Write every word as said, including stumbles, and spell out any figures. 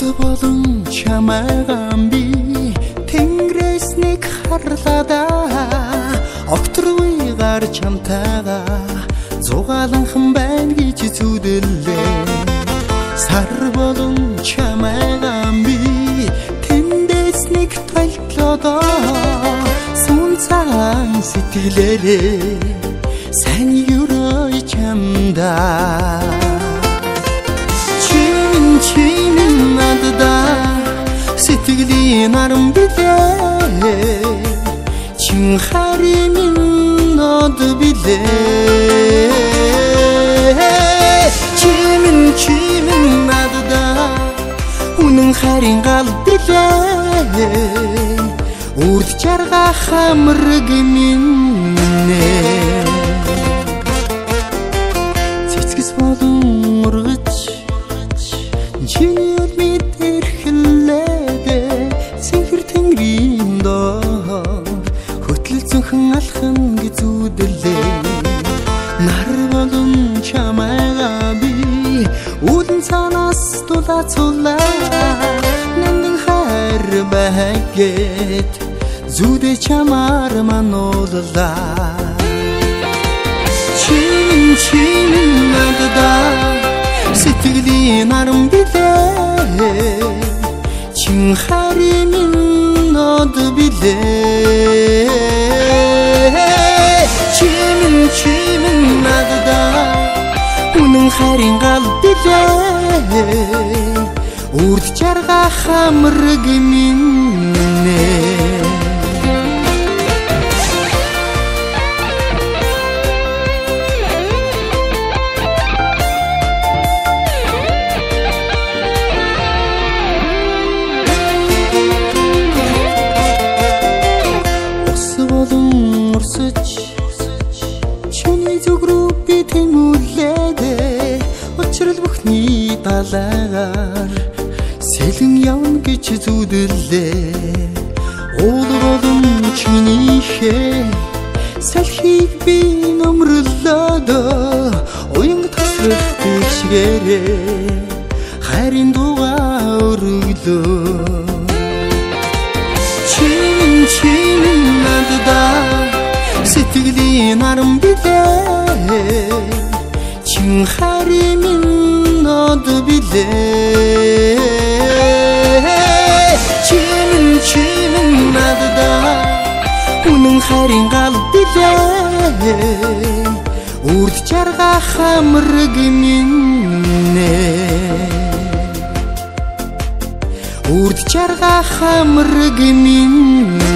болон чамайгаан би тэнгэрээс нэг харлаа окторгүй гар чамтайгаа зугааланхан байна гэж зүдэрлээ. Сар болон чамайгаан би тэндээс нэг толтлоо сүн цагаан сэтгэлээрээ сайн юрой чамдаа чин надада сэтгэлийн арам билээ чин харимын нод билээ чин чин надада үнэн харин гал билээ үрд чарга хамраг минь цэцгэс болон ургач чиний үлмид эрхлээд сэнхэр тэнгэрийн доор хөтлөлцөнхөн алхан гэзүүдэлээ. Нар болон чамайгаа би үүлэн цаанаас дулаацуулаа нандин хайр байгээд зүдэ чамаар манууллаа. Чин чин надада сэтгэлийн арам билээ чин харимын нод билээ чин чин надада үнэн харин гал билээ үрд чарга хамраг минь чиний зүг рүү би тэмүүлээд учрал бүхний далайгаар сэлэн явна гэж зүдэрлээ. Уул болон чинийхээ салхийг би номрлоод уян тасрах тэгшгээрээ хайрын дуугаа өргөлөө. Чин чин надада сэтгэлийн арам билээ чин харимын нод билээ чин чин надада үнэн харин гал билээ үрд чарга хамраг минь үрд чарга хамраг минь